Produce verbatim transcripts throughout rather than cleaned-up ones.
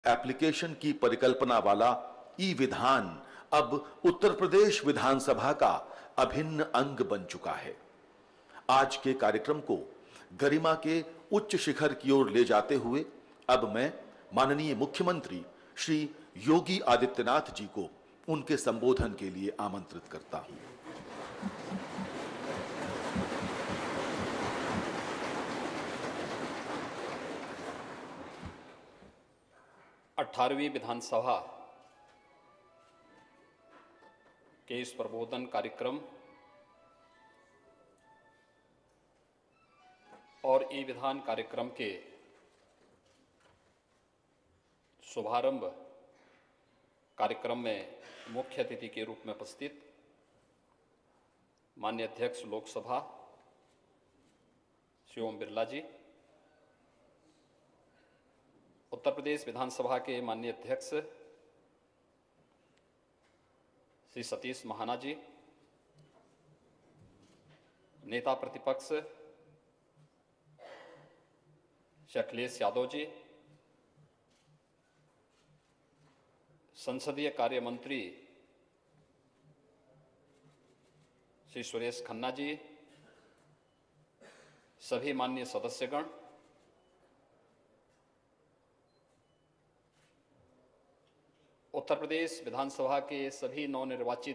Application की परिकल्पना वाला ई विधान अब उत्तर प्रदेश विधानसभा का अभिन्न अंग बन चुका है। आज के कार्यक्रम को गरिमा के उच्च शिखर की ओर ले जाते हुए अब मैं माननीय मुख्यमंत्री श्री योगी आदित्यनाथ जी को उनके संबोधन के लिए आमंत्रित करता हूं। अठारहवीं विधानसभा के इस प्रबोधन कार्यक्रम और ई विधान कार्यक्रम के शुभारंभ कार्यक्रम में मुख्य अतिथि के रूप में उपस्थित माननीय अध्यक्ष लोकसभा श्री ओम बिरला जी, उत्तर प्रदेश विधानसभा के माननीय अध्यक्ष श्री सतीश महाना जी, नेता प्रतिपक्ष श्री अखिलेश यादव जी, संसदीय कार्य मंत्री श्री सुरेश खन्ना जी, सभी माननीय सदस्यगण, उत्तर प्रदेश विधानसभा के सभी नवनिर्वाचित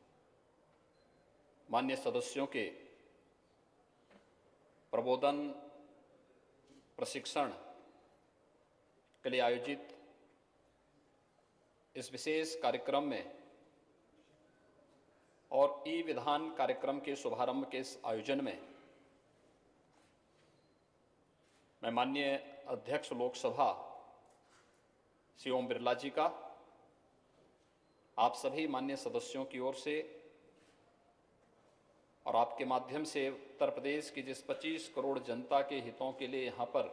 माननीय सदस्यों के प्रबोधन प्रशिक्षण के लिए आयोजित इस विशेष कार्यक्रम में और ई विधान कार्यक्रम के शुभारंभ के इस आयोजन में मैं माननीय अध्यक्ष लोकसभा श्री ओम बिरला जी का आप सभी माननीय सदस्यों की ओर से और आपके माध्यम से उत्तर प्रदेश की जिस पच्चीस करोड़ जनता के हितों के लिए यहाँ पर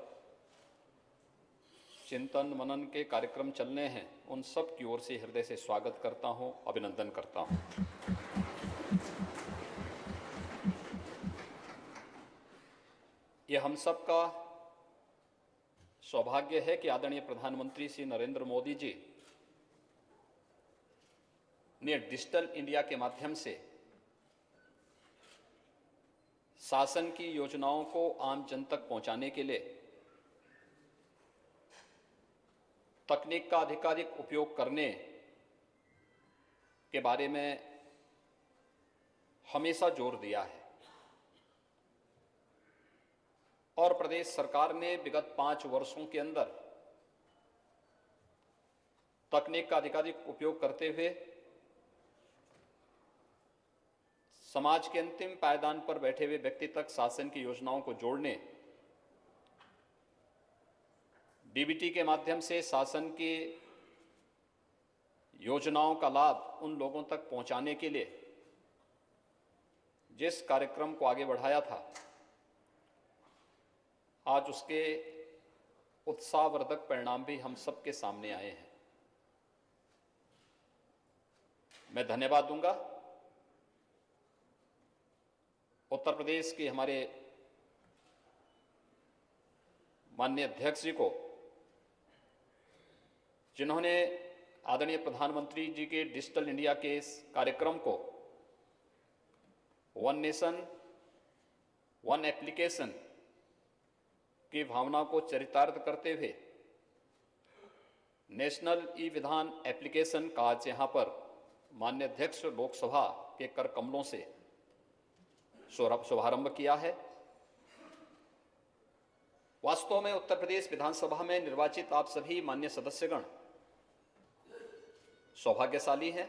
चिंतन मनन के कार्यक्रम चलने हैं, उन सब की ओर से हृदय से स्वागत करता हूँ, अभिनंदन करता हूँ। ये हम सब का सौभाग्य है कि आदरणीय प्रधानमंत्री श्री नरेंद्र मोदी जी ने डिजिटल इंडिया के माध्यम से शासन की योजनाओं को आम जन तक पहुंचाने के लिए तकनीक का अधिकाधिक उपयोग करने के बारे में हमेशा जोर दिया है और प्रदेश सरकार ने विगत पांच वर्षों के अंदर तकनीक का अधिकाधिक उपयोग करते हुए समाज के अंतिम पायदान पर बैठे हुए व्यक्ति तक शासन की योजनाओं को जोड़ने, डीबीटी के माध्यम से शासन की योजनाओं का लाभ उन लोगों तक पहुंचाने के लिए जिस कार्यक्रम को आगे बढ़ाया था, आज उसके उत्साहवर्धक परिणाम भी हम सबके सामने आए हैं। मैं धन्यवाद दूंगा उत्तर प्रदेश के हमारे माननीय अध्यक्ष जी को, जिन्होंने आदरणीय प्रधानमंत्री जी के डिजिटल इंडिया के इस कार्यक्रम को वन नेशन वन एप्लीकेशन की भावना को चरितार्थ करते हुए नेशनल ई विधान एप्लीकेशन का आज यहाँ पर माननीय अध्यक्ष लोकसभा के कर कमलों से शुभारंभ किया है। वास्तव में उत्तर प्रदेश विधानसभा में निर्वाचित आप सभी माननीय सदस्यगण सौभाग्यशाली हैं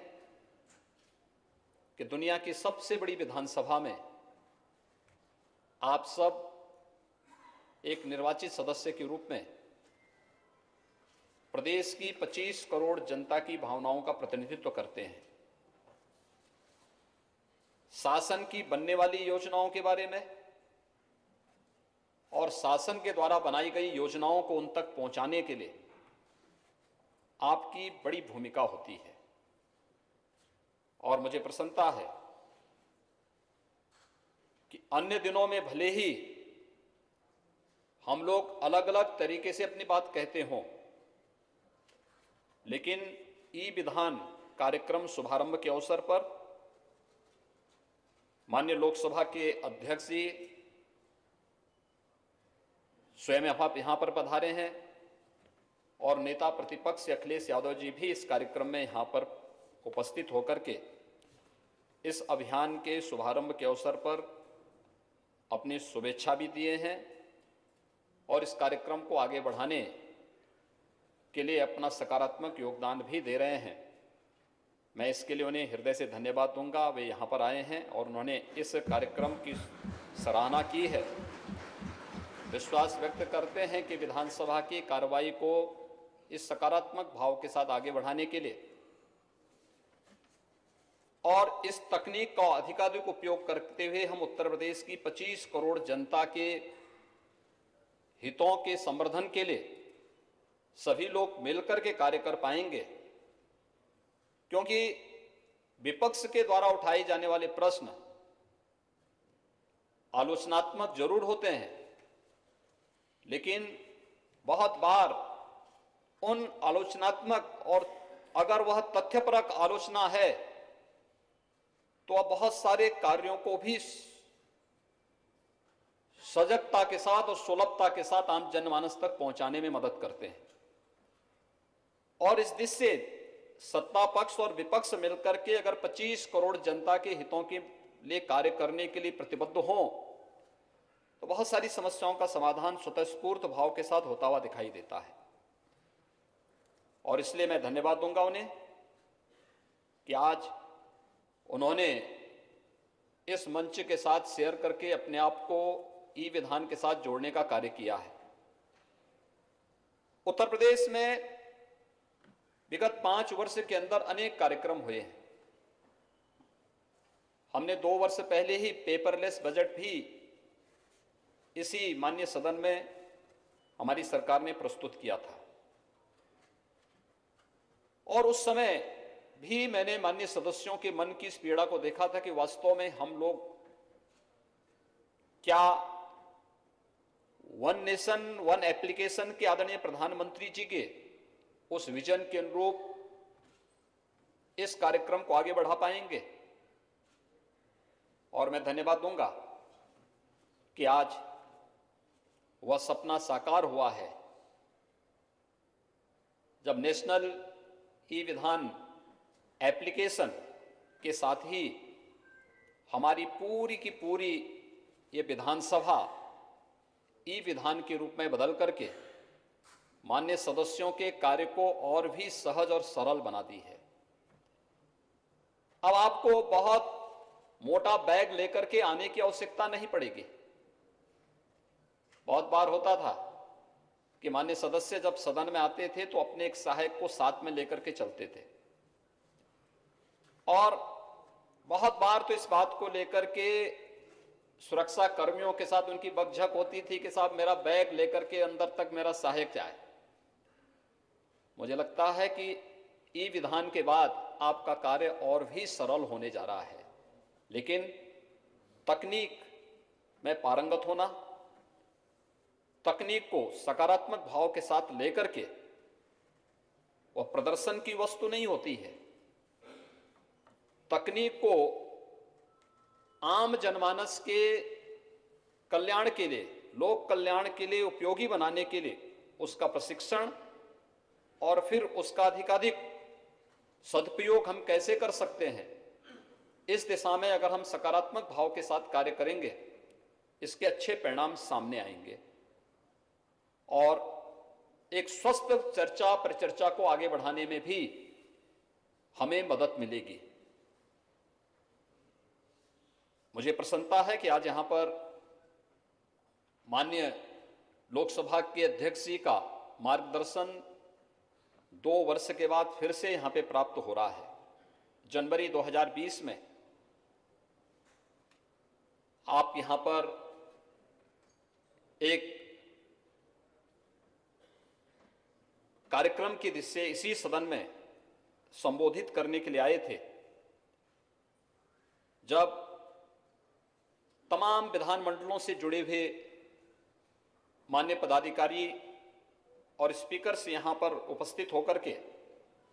कि दुनिया की सबसे बड़ी विधानसभा में आप सब एक निर्वाचित सदस्य के रूप में प्रदेश की पच्चीस करोड़ जनता की भावनाओं का प्रतिनिधित्व करते हैं। शासन की बनने वाली योजनाओं के बारे में और शासन के द्वारा बनाई गई योजनाओं को उन तक पहुंचाने के लिए आपकी बड़ी भूमिका होती है और मुझे प्रसन्नता है कि अन्य दिनों में भले ही हम लोग अलग अलग तरीके से अपनी बात कहते हों, लेकिन ई विधान कार्यक्रम शुभारंभ के अवसर पर माननीय लोकसभा के अध्यक्ष जी स्वयं आप यहां पर पधारे हैं और नेता प्रतिपक्ष अखिलेश यादव जी भी इस कार्यक्रम में यहां पर उपस्थित होकर के इस अभियान के शुभारंभ के अवसर पर अपनी शुभेच्छा भी दिए हैं और इस कार्यक्रम को आगे बढ़ाने के लिए अपना सकारात्मक योगदान भी दे रहे हैं। मैं इसके लिए उन्हें हृदय से धन्यवाद दूंगा। वे यहाँ पर आए हैं और उन्होंने इस कार्यक्रम की सराहना की है। विश्वास व्यक्त करते हैं कि विधानसभा की कार्रवाई को इस सकारात्मक भाव के साथ आगे बढ़ाने के लिए और इस तकनीक का अधिकाधिक उपयोग करते हुए हम उत्तर प्रदेश की पच्चीस करोड़ जनता के हितों के संवर्धन के लिए सभी लोग मिलकर के कार्य कर पाएंगे, क्योंकि विपक्ष के द्वारा उठाए जाने वाले प्रश्न आलोचनात्मक जरूर होते हैं, लेकिन बहुत बार उन आलोचनात्मक और अगर वह तथ्यपरक आलोचना है तो अब बहुत सारे कार्यों को भी सजगता के साथ और सुलभता के साथ आम जनमानस तक पहुंचाने में मदद करते हैं। और इस दिशा से सत्ता पक्ष और विपक्ष मिलकर के अगर पच्चीस करोड़ जनता के हितों के लिए कार्य करने के लिए प्रतिबद्ध हों तो बहुत सारी समस्याओं का समाधान स्वतःस्फूर्त भाव के साथ होता हुआ दिखाई देता है। और इसलिए मैं धन्यवाद दूंगा उन्हें कि आज उन्होंने इस मंच के साथ शेयर करके अपने आप को ई विधान के साथ जोड़ने का कार्य किया है। उत्तर प्रदेश में विगत पांच वर्ष के अंदर अनेक कार्यक्रम हुए हैं। हमने दो वर्ष पहले ही पेपरलेस बजट भी इसी माननीय सदन में हमारी सरकार ने प्रस्तुत किया था और उस समय भी मैंने माननीय सदस्यों के मन की इस पीड़ा को देखा था कि वास्तव में हम लोग क्या वन नेशन वन एप्लीकेशन के आदरणीय प्रधानमंत्री जी के उस विजन के अनुरूप इस कार्यक्रम को आगे बढ़ा पाएंगे। और मैं धन्यवाद दूंगा कि आज वह सपना साकार हुआ है, जब नेशनल ई विधान एप्लीकेशन के साथ ही हमारी पूरी की पूरी ये विधानसभा ई विधान के रूप में बदल करके माननीय सदस्यों के कार्य को और भी सहज और सरल बना दी है। अब आपको बहुत मोटा बैग लेकर के आने की आवश्यकता नहीं पड़ेगी। बहुत बार होता था कि माननीय सदस्य जब सदन में आते थे तो अपने एक सहायक को साथ में लेकर के चलते थे और बहुत बार तो इस बात को लेकर के सुरक्षा कर्मियों के साथ उनकी बकझक होती थी कि साहब मेरा बैग लेकर के अंदर तक मेरा सहायक जाए। मुझे लगता है कि ई विधान के बाद आपका कार्य और भी सरल होने जा रहा है, लेकिन तकनीक में पारंगत होना, तकनीक को सकारात्मक भाव के साथ लेकर के, वह प्रदर्शन की वस्तु नहीं होती है। तकनीक को आम जनमानस के कल्याण के लिए, लोक कल्याण के लिए उपयोगी बनाने के लिए उसका प्रशिक्षण और फिर उसका अधिकाधिक सदुपयोग हम कैसे कर सकते हैं, इस दिशा में अगर हम सकारात्मक भाव के साथ कार्य करेंगे, इसके अच्छे परिणाम सामने आएंगे और एक स्वस्थ चर्चा परिचर्चा को आगे बढ़ाने में भी हमें मदद मिलेगी। मुझे प्रसन्नता है कि आज यहां पर माननीय लोकसभा के अध्यक्ष जी का मार्गदर्शन दो वर्ष के बाद फिर से यहां पे प्राप्त हो रहा है। जनवरी दो हज़ार बीस में आप यहां पर एक कार्यक्रम की दिशा से इसी सदन में संबोधित करने के लिए आए थे, जब तमाम विधानमंडलों से जुड़े हुए माननीय पदाधिकारी और स्पीकर से यहां पर उपस्थित होकर के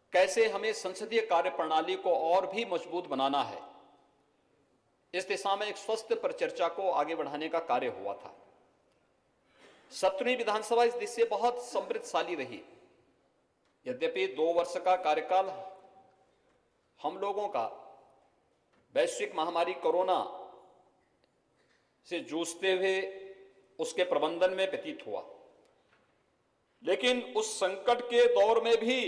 कैसे हमें संसदीय कार्य प्रणाली को और भी मजबूत बनाना है, इस दिशा में एक स्वस्थ परिचर्चा को आगे बढ़ाने का कार्य हुआ था। सत्रहवीं विधानसभा इस दिशा से बहुत समृद्धशाली रही। यद्यपि दो वर्ष का कार्यकाल हम लोगों का वैश्विक महामारी कोरोना से जूझते हुए उसके प्रबंधन में व्यतीत हुआ, लेकिन उस संकट के दौर में भी,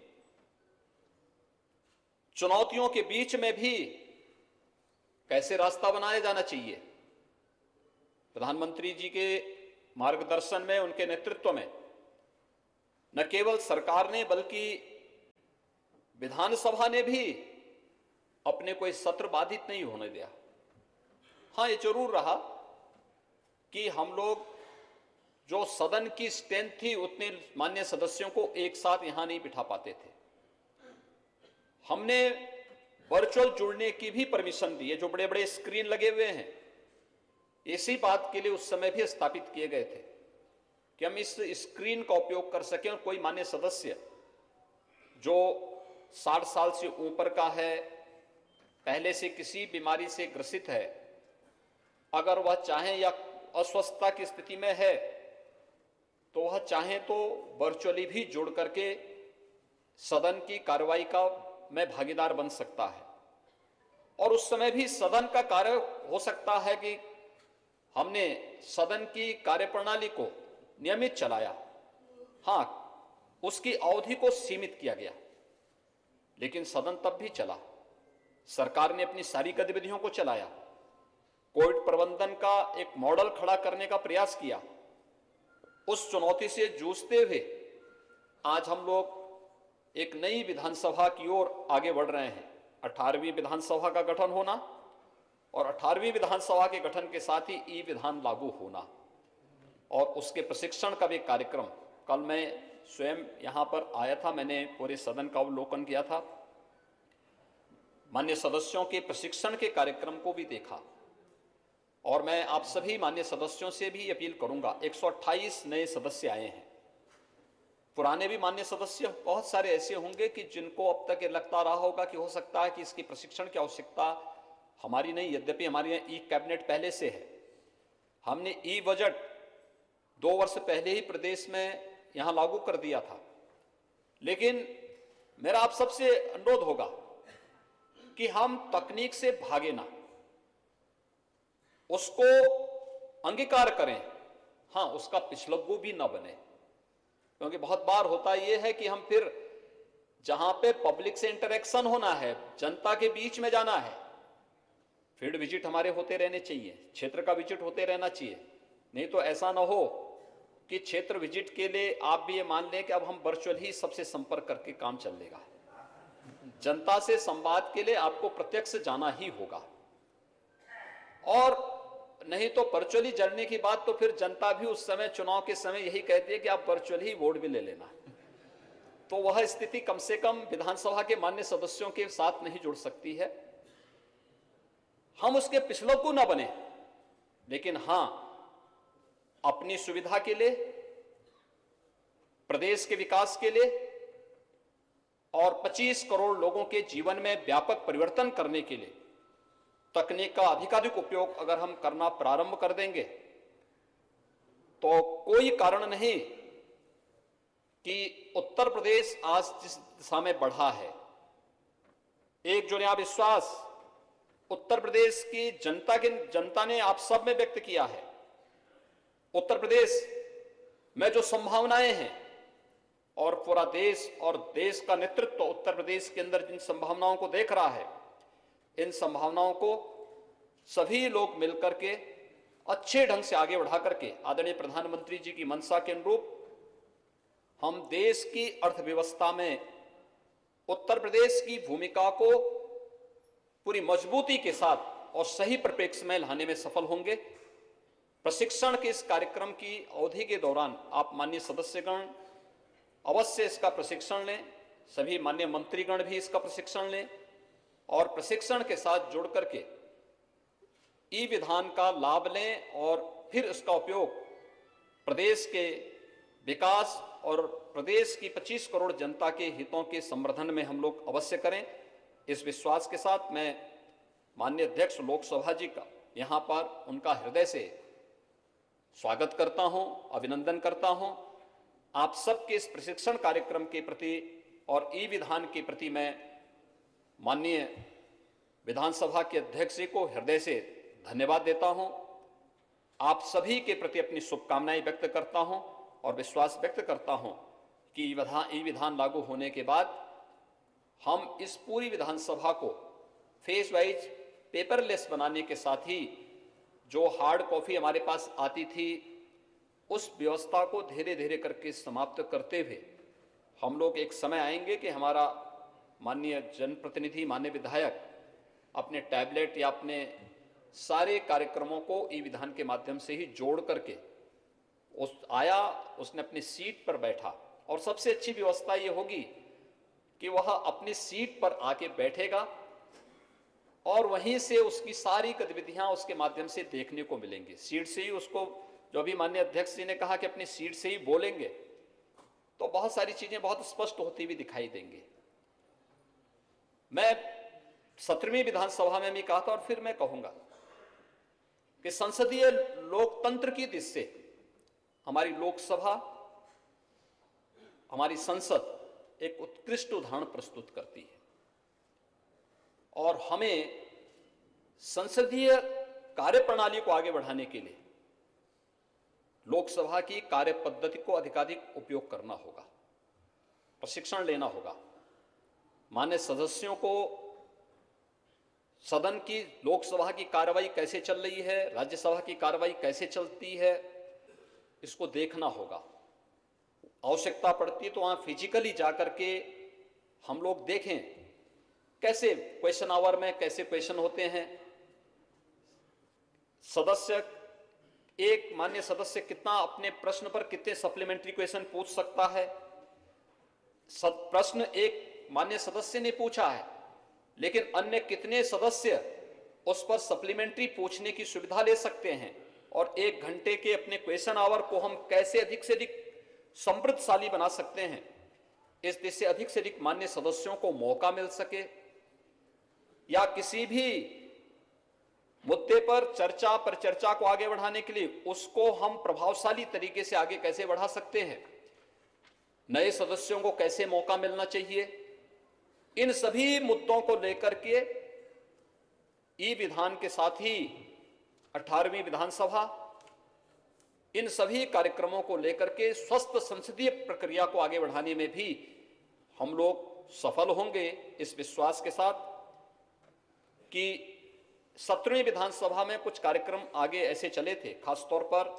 चुनौतियों के बीच में भी कैसे रास्ता बनाया जाना चाहिए, प्रधानमंत्री जी के मार्गदर्शन में, उनके नेतृत्व में न केवल सरकार ने बल्कि विधानसभा ने भी अपने कोई सत्र बाधित नहीं होने दिया। हां, ये जरूर रहा कि हम लोग जो सदन की स्ट्रेंथ थी उतने मान्य सदस्यों को एक साथ यहां नहीं बिठा पाते थे। हमने वर्चुअल जुड़ने की भी परमिशन दी है, जो बड़े बड़े स्क्रीन लगे हुए हैं, इसी बात के लिए उस समय भी स्थापित किए गए थे कि हम इस स्क्रीन का उपयोग कर सकें और कोई मान्य सदस्य जो साठ साल से ऊपर का है, पहले से किसी बीमारी से ग्रसित है, अगर वह चाहे या अस्वस्थता की स्थिति में है तो वह चाहे तो वर्चुअली भी जुड़ करके सदन की कार्रवाई का में भागीदार बन सकता है। और उस समय भी सदन का कार्य हो सकता है कि हमने सदन की कार्यप्रणाली को नियमित चलाया। हां, उसकी अवधि को सीमित किया गया, लेकिन सदन तब भी चला। सरकार ने अपनी सारी गतिविधियों को चलाया, कोविड प्रबंधन का एक मॉडल खड़ा करने का प्रयास किया। उस चुनौती से जूझते हुए आज हम लोग एक नई विधानसभा की ओर आगे बढ़ रहे हैं। अठारहवीं विधानसभा का गठन होना और अठारहवीं विधानसभा के गठन के साथ ही ई विधान लागू होना और उसके प्रशिक्षण का भी कार्यक्रम, कल मैं स्वयं यहां पर आया था, मैंने पूरे सदन का अवलोकन किया था, मान्य सदस्यों के प्रशिक्षण के कार्यक्रम को भी देखा। और मैं आप सभी मान्य सदस्यों से भी अपील करूंगा, एक सौ अट्ठाईस नए सदस्य आए हैं। पुराने भी मान्य सदस्य बहुत सारे ऐसे होंगे कि जिनको अब तक ये लगता रहा होगा कि हो सकता है कि इसकी प्रशिक्षण की आवश्यकता हमारी नहीं, यद्यपि हमारे यहाँ ई कैबिनेट पहले से है। हमने ई बजट दो वर्ष पहले ही प्रदेश में यहां लागू कर दिया था, लेकिन मेरा आप सबसे अनुरोध होगा कि हम तकनीक से भागे ना, उसको अंगीकार करें, हां उसका पिछलग्गू भी ना बने। क्योंकि बहुत बार होता यह है कि हम फिर जहां पे पब्लिक से इंटरेक्शन होना है, जनता के बीच में जाना है, फील्ड विजिट हमारे होते रहने चाहिए, क्षेत्र का विजिट होते रहना चाहिए। नहीं तो ऐसा ना हो कि क्षेत्र विजिट के लिए आप भी ये मान लें कि अब हम वर्चुअल ही सबसे संपर्क करके काम चल लेगा। जनता से संवाद के लिए आपको प्रत्यक्ष जाना ही होगा, और नहीं तो वर्चुअली जड़ने की बात तो फिर जनता भी उस समय चुनाव के समय यही कहती है कि आप वर्चुअल ही वोट भी ले लेना। तो वह स्थिति कम से कम विधानसभा के मान्य सदस्यों के साथ नहीं जुड़ सकती है। हम उसके पिछलग्गू ना बने, लेकिन हां अपनी सुविधा के लिए, प्रदेश के विकास के लिए और पच्चीस करोड़ लोगों के जीवन में व्यापक परिवर्तन करने के लिए तकनीक का अधिकाधिक उपयोग अगर हम करना प्रारंभ कर देंगे तो कोई कारण नहीं कि उत्तर प्रदेश आज जिस दिशा में बढ़ा है, एक जो नया विश्वास उत्तर प्रदेश की जनता के जनता ने आप सब में व्यक्त किया है। उत्तर प्रदेश में जो संभावनाएं हैं और पूरा देश और देश का नेतृत्व उत्तर प्रदेश के अंदर जिन संभावनाओं को देख रहा है, इन संभावनाओं को सभी लोग मिलकर के अच्छे ढंग से आगे बढ़ा करके आदरणीय प्रधानमंत्री जी की मंशा के अनुरूप हम देश की अर्थव्यवस्था में उत्तर प्रदेश की भूमिका को पूरी मजबूती के साथ और सही परिप्रेक्ष्य में लाने में सफल होंगे। प्रशिक्षण के इस कार्यक्रम की अवधि के दौरान आप माननीय सदस्यगण अवश्य इसका प्रशिक्षण लें, सभी माननीय मंत्रीगण भी इसका प्रशिक्षण लें और प्रशिक्षण के साथ जुड़ करके ई विधान का लाभ लें और फिर इसका उपयोग प्रदेश के विकास और प्रदेश की पच्चीस करोड़ जनता के हितों के संवर्धन में हम लोग अवश्य करें। इस विश्वास के साथ मैं माननीय अध्यक्ष लोकसभा जी का यहाँ पर उनका हृदय से स्वागत करता हूं, अभिनंदन करता हूं। आप सबके इस प्रशिक्षण कार्यक्रम के प्रति और ई विधान के प्रति मैं माननीय विधानसभा के अध्यक्ष जी को हृदय से धन्यवाद देता हूं। आप सभी के प्रति अपनी शुभकामनाएं व्यक्त करता हूं और विश्वास व्यक्त करता हूं कि ई विधान लागू होने के बाद हम इस पूरी विधानसभा को फेज वाइज पेपरलेस बनाने के साथ ही जो हार्ड कॉपी हमारे पास आती थी उस व्यवस्था को धीरे धीरे करके समाप्त करते हुए हम लोग एक समय आएंगे कि हमारा माननीय जनप्रतिनिधि, माननीय विधायक अपने टैबलेट या अपने सारे कार्यक्रमों को ई विधान के माध्यम से ही जोड़ करके उस आया, उसने अपनी सीट पर बैठा और सबसे अच्छी व्यवस्था ये होगी कि वह अपनी सीट पर आके बैठेगा और वहीं से उसकी सारी गतिविधियां उसके माध्यम से देखने को मिलेंगी। सीट से ही उसको, जो भी माननीय अध्यक्ष जी ने कहा कि अपनी सीट से ही बोलेंगे, तो बहुत सारी चीजें बहुत स्पष्ट होती हुई दिखाई देंगी। मैं सत्रहवीं विधानसभा में भी कहा था और फिर मैं कहूंगा कि संसदीय लोकतंत्र की दृष्टि से हमारी लोकसभा, हमारी संसद एक उत्कृष्ट उदाहरण प्रस्तुत करती है और हमें संसदीय कार्यप्रणाली को आगे बढ़ाने के लिए लोकसभा की कार्य पद्धति को अधिकाधिक उपयोग करना होगा, प्रशिक्षण लेना होगा। मान्य सदस्यों को सदन की, लोकसभा की कार्रवाई कैसे चल रही है, राज्यसभा की कार्रवाई कैसे चलती है, इसको देखना होगा। आवश्यकता पड़ती है तो वहां फिजिकली जाकर के हम लोग देखें कैसे क्वेश्चन आवर में कैसे क्वेश्चन होते हैं, सदस्य एक मान्य सदस्य कितना अपने प्रश्न पर कितने सप्लीमेंट्री क्वेश्चन पूछ सकता है। प्रश्न एक मान्य सदस्य ने पूछा है लेकिन अन्य कितने सदस्य उस पर सप्लीमेंट्री पूछने की सुविधा ले सकते हैं और एक घंटे के अपने क्वेश्चन आवर को हम कैसे अधिक से अधिक समृद्धशाली बना सकते हैं, इस देश से अधिक से अधिक मान्य सदस्यों को मौका मिल सके या किसी भी मुद्दे पर चर्चा पर चर्चा को आगे बढ़ाने के लिए उसको हम प्रभावशाली तरीके से आगे कैसे बढ़ा सकते हैं, नए सदस्यों को कैसे मौका मिलना चाहिए, इन सभी मुद्दों को लेकर के ई विधान के साथ ही अठारहवीं विधानसभा इन सभी कार्यक्रमों को लेकर के स्वस्थ संसदीय प्रक्रिया को आगे बढ़ाने में भी हम लोग सफल होंगे, इस विश्वास के साथ कि सत्रहवीं विधानसभा में कुछ कार्यक्रम आगे ऐसे चले थे। खासतौर पर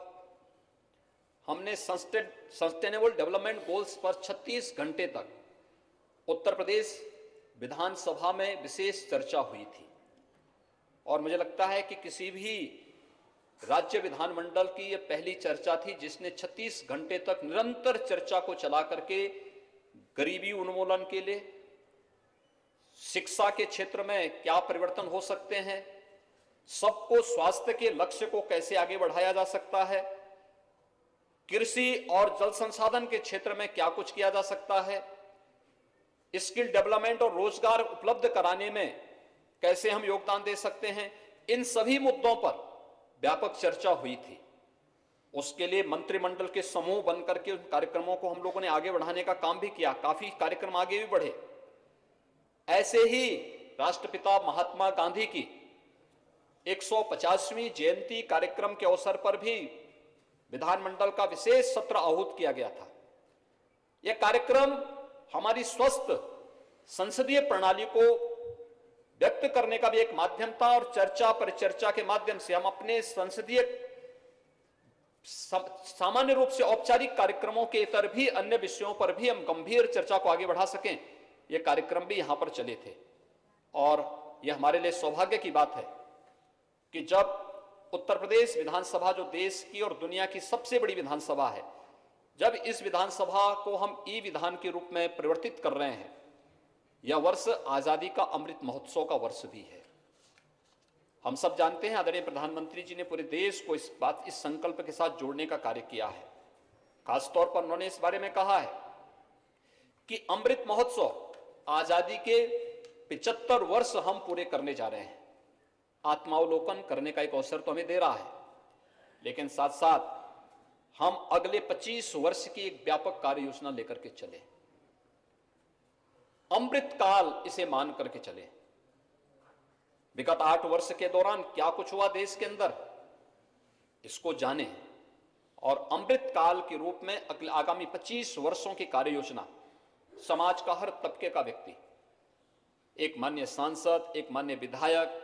हमने सस्टेनेबल डेवलपमेंट गोल्स पर छत्तीस घंटे तक उत्तर प्रदेश विधानसभा में विशेष चर्चा हुई थी और मुझे लगता है कि किसी भी राज्य विधानमंडल की यह पहली चर्चा थी जिसने छत्तीस घंटे तक निरंतर चर्चा को चला करके गरीबी उन्मूलन के लिए, शिक्षा के क्षेत्र में क्या परिवर्तन हो सकते हैं, सबको स्वास्थ्य के लक्ष्य को कैसे आगे बढ़ाया जा सकता है, कृषि और जल संसाधन के क्षेत्र में क्या कुछ किया जा सकता है, स्किल डेवलपमेंट और रोजगार उपलब्ध कराने में कैसे हम योगदान दे सकते हैं, इन सभी मुद्दों पर व्यापक चर्चा हुई थी। उसके लिए मंत्रिमंडल के समूह बनकर के उन कार्यक्रमों को हम लोगों ने आगे बढ़ाने का काम भी किया, काफी कार्यक्रम आगे भी बढ़े। ऐसे ही राष्ट्रपिता महात्मा गांधी की एक सौ पचासवीं जयंती कार्यक्रम के अवसर पर भी विधानमंडल का विशेष सत्र आहूत किया गया था। यह कार्यक्रम हमारी स्वस्थ संसदीय प्रणाली को व्यक्त करने का भी एक माध्यम था और चर्चा पर चर्चा के माध्यम से हम अपने संसदीय सामान्य रूप से औपचारिक कार्यक्रमों के इतर भी अन्य विषयों पर भी हम गंभीर चर्चा को आगे बढ़ा सकें। ये कार्यक्रम भी यहां पर चले थे और यह हमारे लिए सौभाग्य की बात है कि जब उत्तर प्रदेश विधानसभा, जो देश की और दुनिया की सबसे बड़ी विधानसभा है, जब इस विधानसभा को हम ई विधान के रूप में परिवर्तित कर रहे हैं, यह वर्ष आजादी का अमृत महोत्सव का वर्ष भी है। हम सब जानते हैं आदरणीय प्रधानमंत्री जी ने पूरे देश को इस बात इस संकल्प के साथ जोड़ने का कार्य किया है। खासतौर पर उन्होंने इस बारे में कहा है कि अमृत महोत्सव आजादी के पिचहत्तर वर्ष हम पूरे करने जा रहे हैं। आत्मावलोकन करने का एक अवसर तो हमें दे रहा है, लेकिन साथ साथ हम अगले पच्चीस वर्ष की एक व्यापक कार्य योजना लेकर के चले, अमृत काल इसे मान करके चले। विगत आठ वर्ष के दौरान क्या कुछ हुआ देश के अंदर, इसको जाने और अमृत काल के रूप में अगले आगामी पच्चीस वर्षों की कार्य योजना समाज का हर तबके का व्यक्ति, एक माननीय सांसद, एक माननीय विधायक,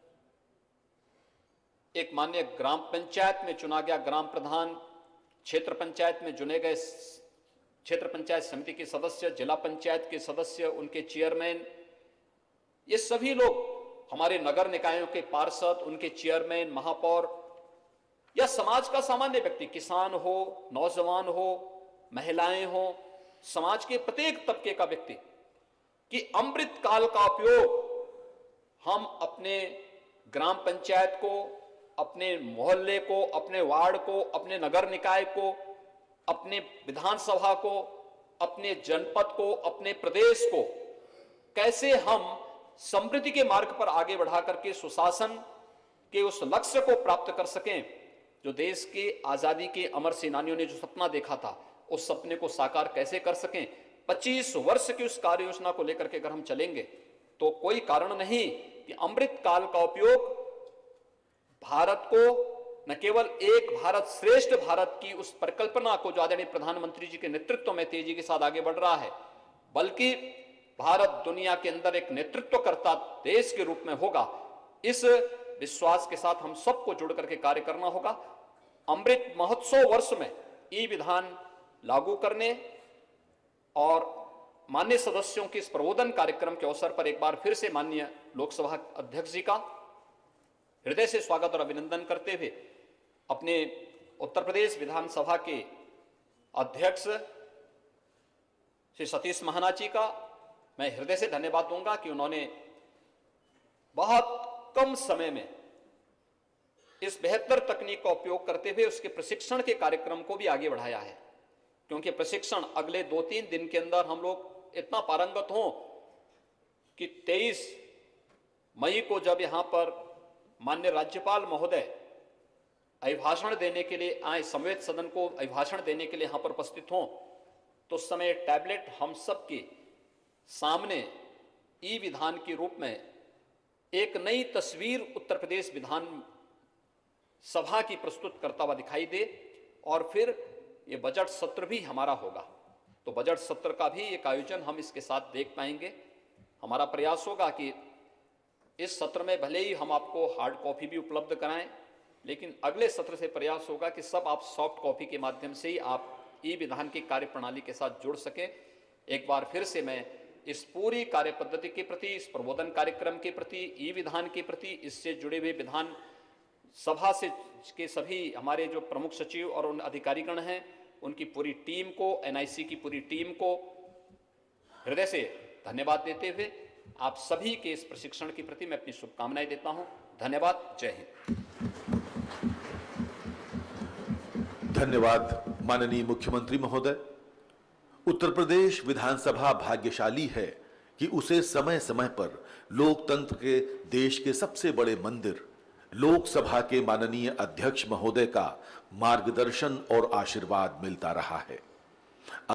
एक माननीय ग्राम पंचायत में चुना गया ग्राम प्रधान, क्षेत्र पंचायत में चुने गए क्षेत्र पंचायत समिति के सदस्य, जिला पंचायत के सदस्य, उनके चेयरमैन, ये सभी लोग, हमारे नगर निकायों के पार्षद, उनके चेयरमैन, महापौर, या समाज का सामान्य व्यक्ति, किसान हो, नौजवान हो, महिलाएं हो, समाज के प्रत्येक तबके का व्यक्ति, कि अमृत काल का उपयोग हम अपने ग्राम पंचायत को, अपने मोहल्ले को, अपने वार्ड को, अपने नगर निकाय को, अपने विधानसभा को, अपने जनपद को, अपने प्रदेश को कैसे हम समृद्धि के मार्ग पर आगे बढ़ा करके सुशासन के उस लक्ष्य को प्राप्त कर सकें जो देश के आजादी के अमर सेनानियों ने जो सपना देखा था, उस सपने को साकार कैसे कर सकें। पच्चीस वर्ष की उस कार्य योजना को लेकर के अगर हम चलेंगे तो कोई कारण नहीं कि अमृत काल का उपयोग भारत को न केवल एक भारत श्रेष्ठ भारत की उस परिकल्पना को जो आदरणीय प्रधानमंत्री जी के नेतृत्व में तेजी के साथ आगे बढ़ रहा है, बल्कि भारत दुनिया के अंदर एक नेतृत्वकर्ता देश के रूप में होगा, इस विश्वास के साथ हम सबको जुड़ करके कार्य करना होगा। अमृत महोत्सव वर्ष में ई विधान लागू करने और माननीय सदस्यों के इस प्रबोधन कार्यक्रम के अवसर पर एक बार फिर से माननीय लोकसभा अध्यक्ष जी का हृदय से स्वागत और अभिनंदन करते हुए अपने उत्तर प्रदेश विधानसभा के अध्यक्ष श्री सतीश महाना जी का मैं हृदय से धन्यवाद दूंगा कि उन्होंने बहुत कम समय में इस बेहतर तकनीक का उपयोग करते हुए उसके प्रशिक्षण के कार्यक्रम को भी आगे बढ़ाया है, क्योंकि प्रशिक्षण अगले दो तीन दिन के अंदर हम लोग इतना पारंगत हों कि तेईस मई को जब यहां पर माननीय राज्यपाल महोदय अभिभाषण देने के लिए आए, संवेद सदन को अभिभाषण देने के लिए यहां पर उपस्थित हों, तो उस समय टैबलेट हम सब के सामने ई विधान के रूप में एक नई तस्वीर उत्तर प्रदेश विधान सभा की प्रस्तुत करता हुआ दिखाई दे, और फिर ये बजट सत्र भी हमारा होगा, तो बजट सत्र का भी एक आयोजन हम इसके साथ देख पाएंगे। हमारा प्रयास होगा कि इस सत्र में भले ही हम आपको हार्ड कॉपी भी उपलब्ध कराएं, लेकिन अगले सत्र से प्रयास होगा कि सब आप सॉफ्ट कॉपी के माध्यम से ही आप ई विधान की कार्य प्रणाली के साथ जुड़ सकें। एक बार फिर से मैं इस पूरी कार्य पद्धति के प्रति, इस प्रबोधन कार्यक्रम के प्रति, ई विधान के प्रति, इससे जुड़े हुए विधान सभा से के सभी हमारे जो प्रमुख सचिव और उन अधिकारीगण हैं, उनकी पूरी टीम को, एनआईसी की पूरी टीम को हृदय से धन्यवाद देते हुए आप सभी के इस प्रशिक्षण के प्रति मैं अपनी शुभकामनाएं देता हूं। धन्यवाद। जय हिंद। धन्यवाद माननीय मुख्यमंत्री महोदय। उत्तर प्रदेश विधानसभा भाग्यशाली है कि उसे समय समय पर लोकतंत्र के देश के सबसे बड़े मंदिर लोकसभा के माननीय अध्यक्ष महोदय का मार्गदर्शन और आशीर्वाद मिलता रहा है।